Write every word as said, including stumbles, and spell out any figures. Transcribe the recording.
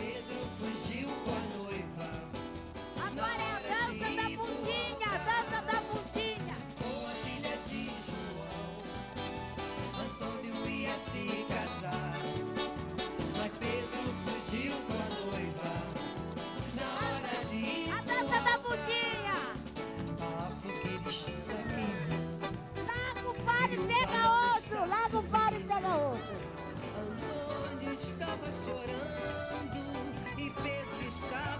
Pedro fugiu com a noiva. Agora é a dança da bundinha, a dança da bundinha. Com a filha de João, Antônio ia se casar. Mas Pedro fugiu com a noiva. Na hora de ir A dança da bundinha. a fogueira está queimando. Larga o pau e pega outro, larga o pau e pega outro. Antônio estava chorando e Pedro estava